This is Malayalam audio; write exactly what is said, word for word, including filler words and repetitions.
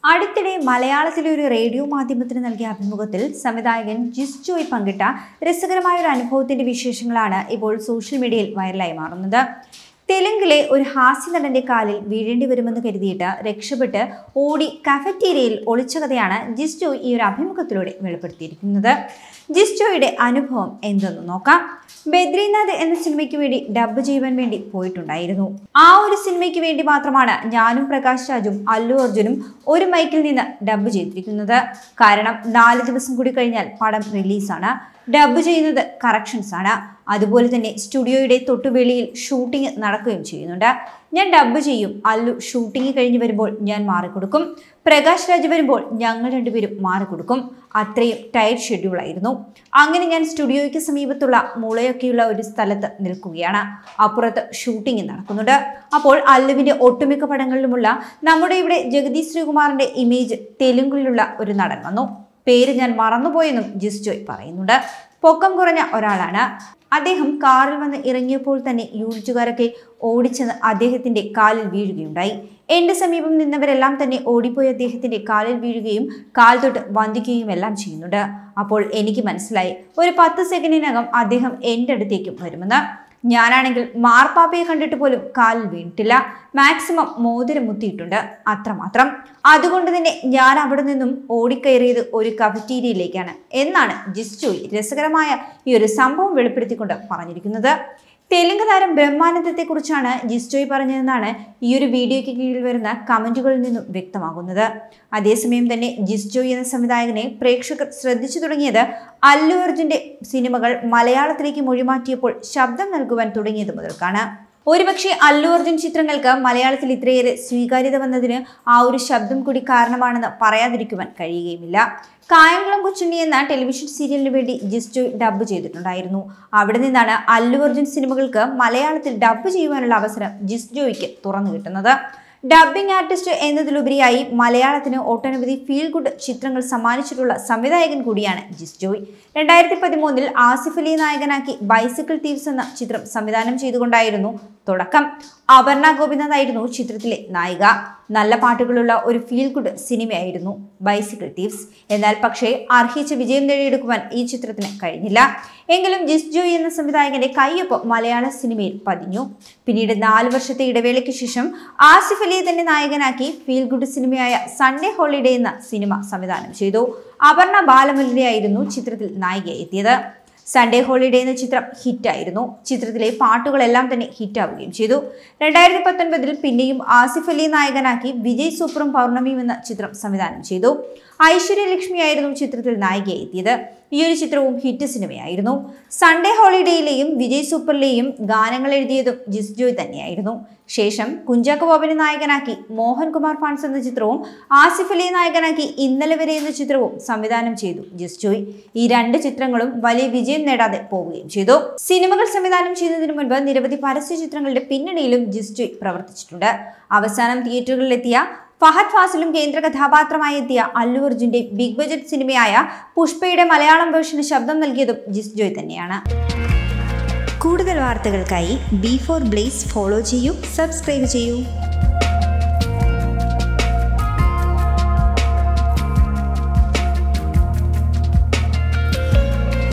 അടുത്തിടെ മലയാളത്തിലെ ഒരു റേഡിയോ മാധ്യമത്തിന് നൽകിയ അഭിമുഖത്തിൽ സംവിധായകൻ ജിസ് ജോയ് പങ്കിട്ട രസകരമായ ഒരു അനുഭവത്തിന്റെ വിശേഷങ്ങളാണ് ഇപ്പോൾ സോഷ്യൽ മീഡിയയിൽ വൈറലായി മാറുന്നത്. തെലുങ്കിലെ ഒരു ഹാസ്യ നടന്റെ കാലിൽ വീഴേണ്ടി വരുമെന്ന് കരുതിയിട്ട് രക്ഷപ്പെട്ട് ഓടി കഫറ്റീരിയയിൽ ഒളിച്ച കഥയാണ് ജിസ് ജോയ് ഈ ഒരു അഭിമുഖത്തിലൂടെ വെളിപ്പെടുത്തിയിരിക്കുന്നത്. ജിസ് ജോയുടെ അനുഭവം എന്തെന്ന് നോക്കാം. ബദ്രീനാഥ് എന്ന സിനിമയ്ക്ക് വേണ്ടി ഡബ് ചെയ്യുവാൻ വേണ്ടി പോയിട്ടുണ്ടായിരുന്നു. ആ ഒരു സിനിമയ്ക്ക് വേണ്ടി മാത്രമാണ് ഞാനും പ്രകാശ് രാജും അല്ലു അർജുനും ഒരു മൈക്കിൽ നിന്ന് ഡബ് ചെയ്തിരിക്കുന്നത്. കാരണം നാല് ദിവസം കൂടി കഴിഞ്ഞാൽ പടം റിലീസാണ്. ഡബ് ചെയ്യുന്നത് കറക്ഷൻസ് ആണ്. അതുപോലെ തന്നെ സ്റ്റുഡിയോയുടെ തൊട്ടുവെളിയിൽ ഷൂട്ടിംഗ് നടക്കുകയും ചെയ്യുന്നുണ്ട്. ഞാൻ ഡബ് ചെയ്യും, അല്ലു ഷൂട്ടിംഗ് കഴിഞ്ഞ് വരുമ്പോൾ ഞാൻ മാറിക്കൊടുക്കും, പ്രകാശ് രാജ് വരുമ്പോൾ ഞങ്ങൾ രണ്ടുപേരും മാറിക്കൊടുക്കും. അത്രയും ടൈറ്റ് ഷെഡ്യൂളായിരുന്നു. അങ്ങനെ ഞാൻ സ്റ്റുഡിയോയ്ക്ക് സമീപത്തുള്ള മുളയൊക്കെയുള്ള ഒരു സ്ഥലത്ത് നിൽക്കുകയാണ്. അപ്പുറത്ത് ഷൂട്ടിംഗ് നടക്കുന്നുണ്ട്. അപ്പോൾ അല്ലുവിന്റെ ഒട്ടുമിക്ക പടങ്ങളിലുമുള്ള നമ്മുടെ ഇവിടെ ജഗതി ശ്രീകുമാറിന്റെ ഇമേജ് തെലുങ്കിലുള്ള ഒരു നടൻ വന്നു. പേര് ഞാൻ മറന്നുപോയെന്നും ജിസ് ജോയ് പറയുന്നുണ്ട്. പൊക്കം കുറഞ്ഞ ഒരാളാണ് അദ്ദേഹം. കാറിൽ വന്ന് ഇറങ്ങിയപ്പോൾ തന്നെ യൂണിറ്റുകാരൊക്കെ ഓടിച്ചെന്ന് അദ്ദേഹത്തിന്റെ കാലിൽ വീഴുകയുണ്ടായി. എന്റെ സമീപം നിന്നവരെല്ലാം തന്നെ ഓടിപ്പോയി അദ്ദേഹത്തിന്റെ കാലിൽ വീഴുകയും കാൽ തൊട്ട് വന്ദിക്കുകയും എല്ലാം ചെയ്യുന്നുണ്ട്. അപ്പോൾ എനിക്ക് മനസ്സിലായി ഒരു പത്ത് സെക്കൻഡിനകം അദ്ദേഹം എൻ്റെ അടുത്തേക്കും വരുമെന്ന്. ഞാനാണെങ്കിൽ മാർപ്പാപ്പയെ കണ്ടിട്ട് പോലും കാലിൽ വീണിട്ടില്ല. മാക്സിമം മോതിരം മുത്തിയിട്ടുണ്ട്, അത്രമാത്രം. അതുകൊണ്ട് തന്നെ ഞാൻ അവിടെ നിന്നും ഓടിക്കയറിയത് ഒരു കഫറ്റീരിയയിലേക്കാണ് എന്നാണ് ജിസ് ജോയ് രസകരമായ ഈ ഒരു സംഭവം വെളിപ്പെടുത്തിക്കൊണ്ട് പറഞ്ഞിരിക്കുന്നത്. തെലുങ്ക് താരം ബ്രഹ്മാനന്ദത്തെ കുറിച്ചാണ് ജിസ് ജോയ് പറഞ്ഞതെന്നാണ് ഈ ഒരു വീഡിയോയ്ക്ക് കീഴിൽ വരുന്ന കമന്റുകളിൽ നിന്നും വ്യക്തമാകുന്നത്. അതേസമയം തന്നെ ജിസ് ജോയ് എന്ന സംവിധായകനെ പ്രേക്ഷകർ ശ്രദ്ധിച്ചു തുടങ്ങിയത് അല്ലു അർജുന്റെ സിനിമകൾ മലയാളത്തിലേക്ക് മൊഴിമാറ്റിയപ്പോൾ ശബ്ദം നൽകുവാൻ തുടങ്ങിയത് മുതൽക്കാണ്. ഒരുപക്ഷെ അല്ലു അർജുൻ ചിത്രങ്ങൾക്ക് മലയാളത്തിൽ ഇത്രയേറെ സ്വീകാര്യത വന്നതിന് ആ ഒരു ശബ്ദം കൂടി കാരണമാണെന്ന് പറയാതിരിക്കുവാൻ കഴിയുകയുമില്ല. കായംകുളം കൊച്ചുണ്ണി എന്ന ടെലിവിഷൻ സീരിയലിന് വേണ്ടി ജിസ് ജോയ് ഡബ് ചെയ്തിട്ടുണ്ടായിരുന്നു. അവിടെ നിന്നാണ് അല്ലു അർജുൻ സിനിമകൾക്ക് മലയാളത്തിൽ ഡബ് ചെയ്യുവാനുള്ള അവസരം ജിസ് ജോയ്ക്ക് തുറന്നു കിട്ടുന്നത്. ഡബ്ബിംഗ് ആർട്ടിസ്റ്റ് എന്നതിലുപരിയായി മലയാളത്തിന് ഒട്ടനവധി ഫീൽ ഗുഡ് ചിത്രങ്ങൾ സമ്മാനിച്ചിട്ടുള്ള സംവിധായകൻ കൂടിയാണ് ജിസ് ജോയ്. രണ്ടായിരത്തി പതിമൂന്നിൽ ആസിഫ് അലി നായകനാക്കി ബൈസിക്കിൾ തീവ്സ് എന്ന ചിത്രം സംവിധാനം ചെയ്തുകൊണ്ടായിരുന്നു തുടക്കം. അപർണ ഗോപിനാഥ് ആയിരുന്നു ചിത്രത്തിലെ നായിക. നല്ല പാട്ടുകളുള്ള ഒരു ഫീൽ ഗുഡ് സിനിമയായിരുന്നു ബൈസിക്കിൾ തീവ്സ്. എന്നാൽ പക്ഷേ അർഹിച്ച വിജയം നേടിയെടുക്കുവാൻ ഈ ചിത്രത്തിന് കഴിഞ്ഞില്ല. എങ്കിലും ജിസ് ജോയ് എന്ന സംവിധായകന്റെ കയ്യൊപ്പ് മലയാള സിനിമയിൽ പതിഞ്ഞു. പിന്നീട് നാല് വർഷത്തെ ഇടവേളയ്ക്ക് ശേഷം ആസിഫ് അലിയെ തന്നെ നായകനാക്കി ഫീൽ ഗുഡ് സിനിമയായ സൺഡേ ഹോളിഡേ എന്ന സിനിമ സംവിധാനം ചെയ്തു. അപർണ ബാലമുരളിയായിരുന്നു ചിത്രത്തിൽ നായികയായി എത്തിയത്. സൺഡേ ഹോളിഡേ എന്ന ചിത്രം ഹിറ്റായിരുന്നു. ചിത്രത്തിലെ പാട്ടുകളെല്ലാം തന്നെ ഹിറ്റാവുകയും ചെയ്തു. രണ്ടായിരത്തി പത്തൊൻപതിൽ പിന്നെയും ആസിഫ് അലി നായകനാക്കി വിജയ് സൂപ്പറും പൗർണമിയും എന്ന ചിത്രം സംവിധാനം ചെയ്തു. ഐശ്വര്യ ലക്ഷ്മിയായിരുന്നു ചിത്രത്തിൽ നായികയായി എത്തിയത്. ഈ ഒരു ചിത്രവും ഹിറ്റ് സിനിമയായിരുന്നു. സൺഡേ ഹോളിഡേയിലെയും വിജയ് സൂപ്പറിലെയും ഗാനങ്ങൾ എഴുതിയതും ജിസ് ജോയ് തന്നെയായിരുന്നു. ശേഷം കുഞ്ചാക്കോ ബോബനെ നായകനാക്കി മോഹൻകുമാർ ഫാൻസ് എന്ന ചിത്രവും ആസിഫ് അലിയെ നായകനാക്കി ഇന്നലെ വരെ എന്ന ചിത്രവും സംവിധാനം ചെയ്തു ജിസ് ജോയ്. ഈ രണ്ട് ചിത്രങ്ങളും വലിയ വിജയം നേടാതെ പോവുകയും ചെയ്തു. സിനിമകൾ സംവിധാനം ചെയ്യുന്നതിന് മുൻപ് നിരവധി പരസ്യ ചിത്രങ്ങളുടെ പിന്നണിയിലും ജിസ് ജോയ് പ്രവർത്തിച്ചിട്ടുണ്ട്. അവസാനം തിയേറ്ററുകളിലെത്തിയ ഫഹദ് ഫാസിലും കേന്ദ്ര കഥാപാത്രമായി എത്തിയ അല്ലു അർജുന്റെ ബിഗ് ബജറ്റ് സിനിമയായ പുഷ്പയുടെ മലയാളം വേർഷന് ശബ്ദം നൽകിയതും ജിസ് ജോയ് തന്നെയാണ്. കൂടുതൽ വാർത്തകൾക്കായി ബി ഫോർ ബ്ലേസ് ഫോളോ ചെയ്യൂ, സബ്സ്ക്രൈബ് ചെയ്യൂ.